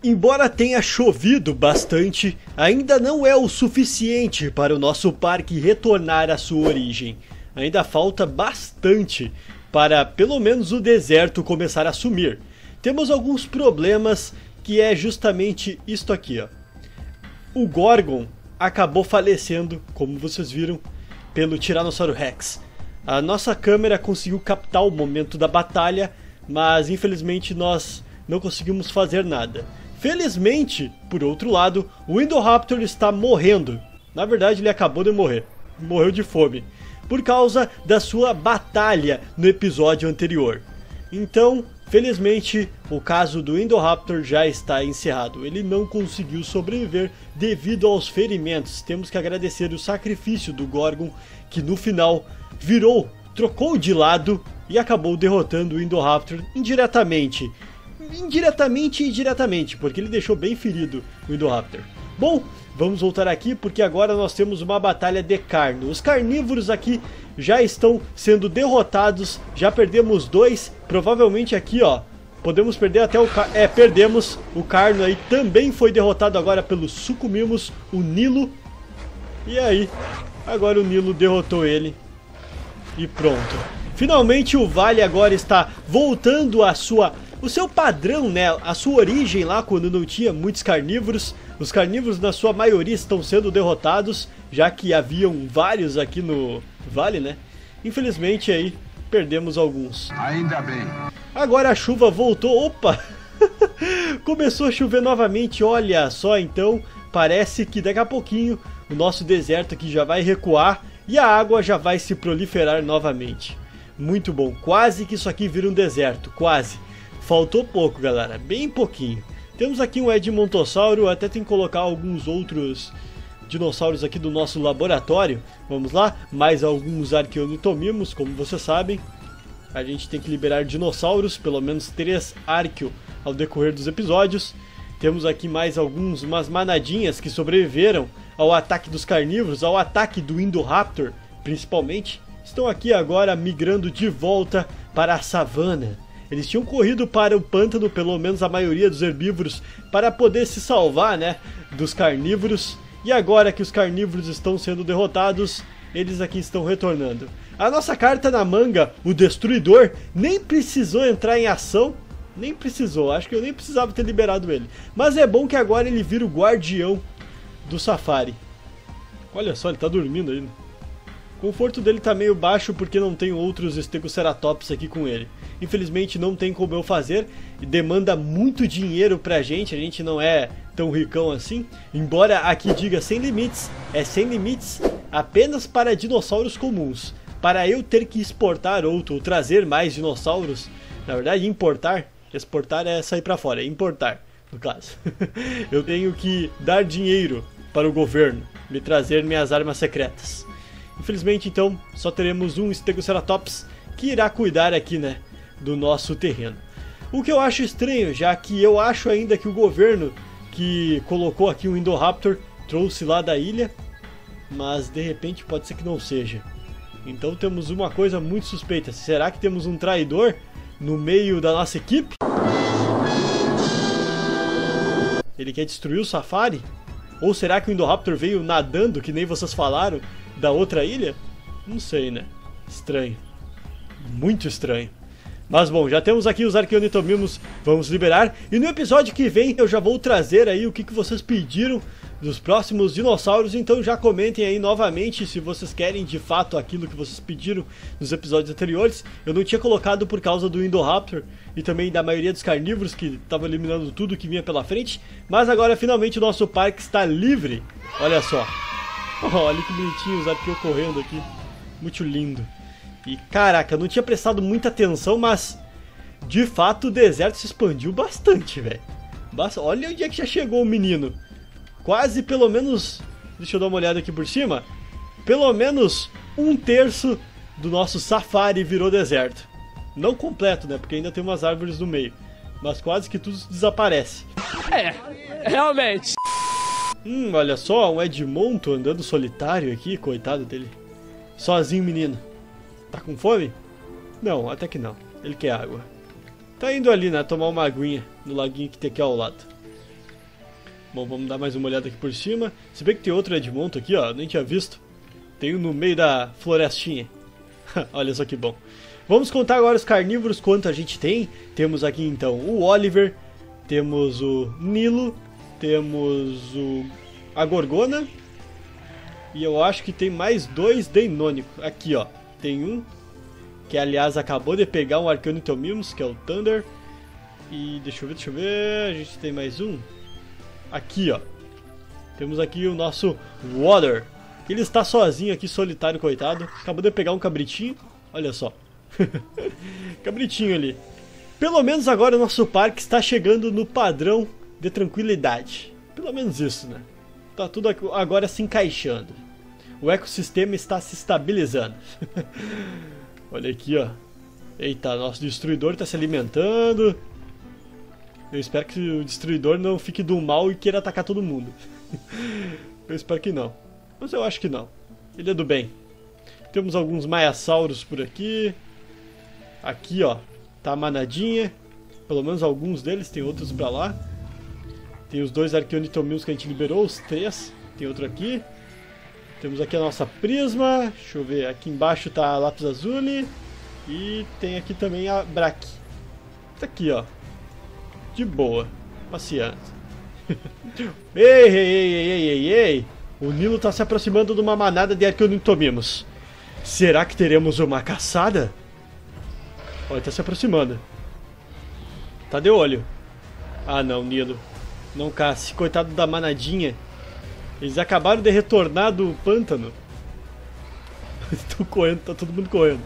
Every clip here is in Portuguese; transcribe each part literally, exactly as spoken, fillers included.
Embora tenha chovido bastante, ainda não é o suficiente para o nosso parque retornar à sua origem. Ainda falta bastante para pelo menos o deserto começar a sumir. Temos alguns problemas, que é justamente isto aqui, ó. O Gorgon acabou falecendo, como vocês viram, pelo Tiranossauro Rex. A nossa câmera conseguiu captar o momento da batalha, mas infelizmente nós não conseguimos fazer nada. Felizmente, por outro lado, o Indoraptor está morrendo. Na verdade, ele acabou de morrer. Morreu de fome. Por causa da sua batalha no episódio anterior. Então, felizmente, o caso do Indoraptor já está encerrado. Ele não conseguiu sobreviver devido aos ferimentos. Temos que agradecer o sacrifício do Gorgon, que no final virou, trocou de lado e acabou derrotando o Indoraptor indiretamente. Indiretamente e diretamente, porque ele deixou bem ferido o Indoraptor. Bom, vamos voltar aqui porque agora nós temos uma batalha de carno. Os carnívoros aqui já estão sendo derrotados, já perdemos dois, provavelmente aqui ó, podemos perder até o carno, é, perdemos, o carno aí também foi derrotado agora pelos Sucumimos, o Nilo, e aí, agora o Nilo derrotou ele, e pronto. Finalmente o vale agora está voltando à sua... o seu padrão, né, a sua origem lá quando não tinha muitos carnívoros. Os carnívoros na sua maioria estão sendo derrotados, já que haviam vários aqui no vale, né. Infelizmente aí perdemos alguns. Ainda bem. Agora a chuva voltou, opa, começou a chover novamente, olha só, então parece que daqui a pouquinho o nosso deserto aqui já vai recuar e a água já vai se proliferar novamente. Muito bom, quase que isso aqui vira um deserto, quase. Faltou pouco, galera, bem pouquinho. Temos aqui um Edmontossauro, até tem que colocar alguns outros dinossauros aqui do nosso laboratório. Vamos lá, mais alguns Archaeonitomimos, como vocês sabem. A gente tem que liberar dinossauros, pelo menos três Archeo ao decorrer dos episódios. Temos aqui mais alguns, umas manadinhas que sobreviveram ao ataque dos carnívoros, ao ataque do Indoraptor, principalmente. Estão aqui agora migrando de volta para a savana. Eles tinham corrido para o pântano, pelo menos a maioria dos herbívoros, para poder se salvar, né, dos carnívoros. E agora que os carnívoros estão sendo derrotados, eles aqui estão retornando. A nossa carta na manga, o Destruidor, nem precisou entrar em ação. Nem precisou, acho que eu nem precisava ter liberado ele. Mas é bom que agora ele vira o guardião do safari. Olha só, ele tá dormindo ainda. O conforto dele tá meio baixo porque não tem outros Stegoceratops aqui com ele. Infelizmente não tem como eu fazer e demanda muito dinheiro pra gente, a gente não é tão ricão assim. Embora aqui diga sem limites, é sem limites apenas para dinossauros comuns. Para eu ter que exportar outro, ou trazer mais dinossauros, na verdade importar, exportar é sair pra fora, é importar no caso. Eu tenho que dar dinheiro para o governo, me trazer minhas armas secretas. Infelizmente, então, só teremos um Stegoceratops que irá cuidar aqui, né, do nosso terreno. O que eu acho estranho, já que eu acho ainda que o governo que colocou aqui o Indoraptor trouxe lá da ilha, mas de repente pode ser que não seja. Então temos uma coisa muito suspeita. Será que temos um traidor no meio da nossa equipe? Ele quer destruir o safari? Ou será que o Indoraptor veio nadando, que nem vocês falaram, da outra ilha? Não sei, né? Estranho. Muito estranho. Mas bom, já temos aqui os Archaeonitomimos, vamos liberar. E no episódio que vem eu já vou trazer aí o que, que vocês pediram dos próximos dinossauros. Então já comentem aí novamente se vocês querem de fato aquilo que vocês pediram nos episódios anteriores. Eu não tinha colocado por causa do Indoraptor e também da maioria dos carnívoros que estavam eliminando tudo que vinha pela frente. Mas agora finalmente o nosso parque está livre. Olha só. Olha que bonitinho os Archaeo correndo aqui. Muito lindo. E caraca, eu não tinha prestado muita atenção, mas de fato o deserto se expandiu bastante, velho. Olha onde é que já chegou o menino. Quase pelo menos, deixa eu dar uma olhada aqui por cima, pelo menos um terço do nosso safari virou deserto. Não completo, né, porque ainda tem umas árvores no meio, mas quase que tudo desaparece. É, realmente. Hum, olha só, um Edmonto andando solitário aqui, coitado dele. Sozinho, menino. Tá com fome? Não, até que não. Ele quer água. Tá indo ali, né, tomar uma aguinha no laguinho que tem aqui ao lado. Bom, vamos dar mais uma olhada aqui por cima. Se bem que tem outro Edmonton aqui, ó, nem tinha visto. Tem um no meio da florestinha. Olha só que bom. Vamos contar agora os carnívoros, quanto a gente tem. Temos aqui então o Oliver, temos o Nilo, temos o a Gorgona. E eu acho que tem mais dois Deinônicos. Aqui, ó, tem um, que aliás acabou de pegar um Arcanitomimus, que é o Thunder. E deixa eu ver, deixa eu ver, a gente tem mais um. Aqui, ó, temos aqui o nosso Water. Ele está sozinho aqui, solitário, coitado. Acabou de pegar um cabritinho, olha só. Cabritinho ali. Pelo menos agora o nosso parque está chegando no padrão de tranquilidade. Pelo menos isso, né? Tá tudo agora se encaixando. O ecossistema está se estabilizando. Olha aqui, ó. Eita, nosso destruidor está se alimentando. Eu espero que o destruidor não fique do mal e queira atacar todo mundo. Eu espero que não. Mas eu acho que não. Ele é do bem. Temos alguns Maiassauros por aqui. Aqui, ó, tá a manadinha. Pelo menos alguns deles, tem outros pra lá. Tem os dois Arcanitomimus que a gente liberou, os três. Tem outro aqui. Temos aqui a nossa Prisma. Deixa eu ver, aqui embaixo tá a Lápis Lazuli. E tem aqui também a Braque. Tá aqui, ó. De boa, passeando. Ei, ei, ei, ei, ei, ei, ei. O Nilo tá se aproximando de uma manada de Arcanitomimus. Será que teremos uma caçada? Olha, ele tá se aproximando. Tá de olho. Ah não, Nilo. Não caça, coitado da manadinha. Eles acabaram de retornar do pântano. Estão correndo, tá todo mundo correndo.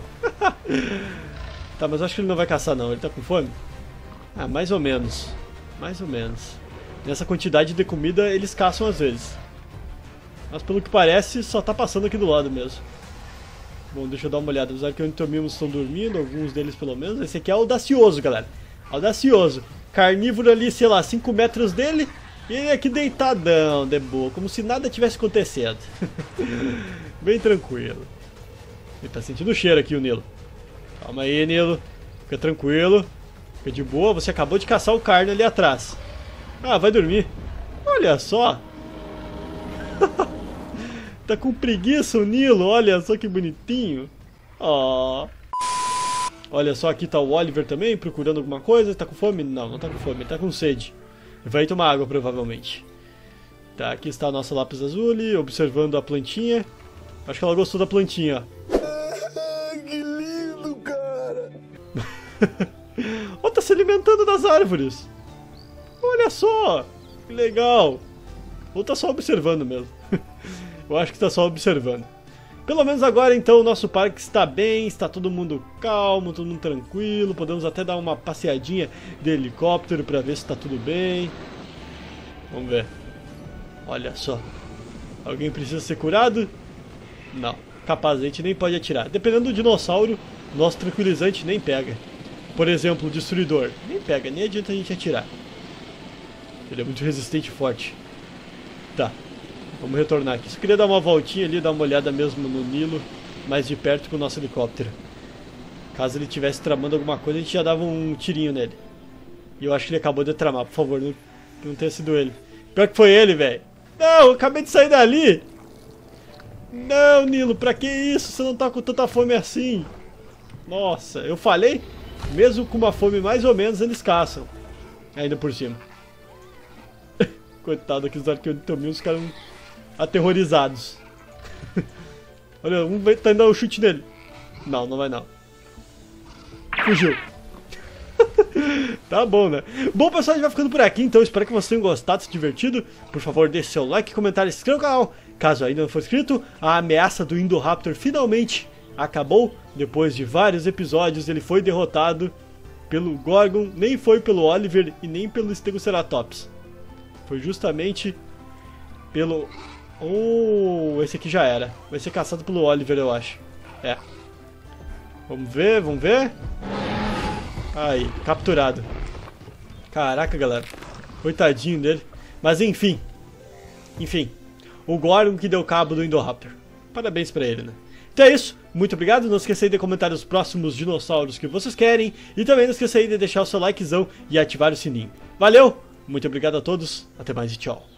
Tá, mas acho que ele não vai caçar não, ele tá com fome? Ah, mais ou menos. Mais ou menos. Nessa quantidade de comida eles caçam às vezes. Mas pelo que parece só tá passando aqui do lado mesmo. Bom, deixa eu dar uma olhada. Os Arcanitomimus estão dormindo, alguns deles pelo menos. Esse aqui é audacioso, galera. Audacioso. Carnívoro ali, sei lá, cinco metros dele. E ele aqui deitadão, de boa. Como se nada tivesse acontecendo. Bem tranquilo. Ele tá sentindo o cheiro aqui, o Nilo. Calma aí, Nilo. Fica tranquilo. Fica de boa. Você acabou de caçar o carne ali atrás. Ah, vai dormir. Olha só. Tá com preguiça o Nilo, olha só que bonitinho. Ó. Olha só, aqui tá o Oliver também, procurando alguma coisa. Tá com fome? Não, não tá com fome, ele tá com sede. Vai tomar água, provavelmente. Tá, aqui está a nossa Lápis Lazuli, observando a plantinha. Acho que ela gostou da plantinha, ó. Que lindo, cara. Ó, tá se alimentando das árvores. Olha só, que legal. Ou tá só observando mesmo. Eu acho que tá só observando. Pelo menos agora então o nosso parque está bem, está todo mundo calmo, todo mundo tranquilo. Podemos até dar uma passeadinha de helicóptero para ver se está tudo bem. Vamos ver. Olha só. Alguém precisa ser curado? Não. Capaz, a gente nem pode atirar. Dependendo do dinossauro, nosso tranquilizante nem pega. Por exemplo, o destruidor. Nem pega, nem adianta a gente atirar. Ele é muito resistente e forte. Tá. Vamos retornar aqui. Só queria dar uma voltinha ali, dar uma olhada mesmo no Nilo, mais de perto com o nosso helicóptero. Caso ele estivesse tramando alguma coisa, a gente já dava um tirinho nele. E eu acho que ele acabou de tramar, por favor, não, não tenha sido ele. Pior que foi ele, velho. Não, eu acabei de sair dali. Não, Nilo, pra que isso? Você não tá com tanta fome assim. Nossa, eu falei? Mesmo com uma fome mais ou menos, eles caçam. Ainda por cima. Coitado aqui dos Arcanitomimus, os caras aterrorizados. Olha, um vai tá indo dar um chute nele. Não, não vai não. Fugiu. Tá bom, né? Bom, pessoal, a gente vai ficando por aqui, então espero que vocês tenham gostado, se divertido. Por favor, deixe seu like, comentário e se inscreva no canal. Caso ainda não for inscrito, a ameaça do Indoraptor finalmente acabou. Depois de vários episódios, ele foi derrotado pelo Gorgon. Nem foi pelo Oliver e nem pelo Stegoceratops. Foi justamente pelo... Oh, esse aqui já era. Vai ser caçado pelo Oliver, eu acho. É. Vamos ver, vamos ver. Aí, capturado. Caraca, galera. Coitadinho dele. Mas enfim. Enfim. O Gorgon que deu cabo do Indoraptor. Parabéns pra ele, né? Então é isso. Muito obrigado. Não esqueça aí de comentar os próximos dinossauros que vocês querem. E também não esqueça aí de deixar o seu likezão e ativar o sininho. Valeu! Muito obrigado a todos. Até mais e tchau.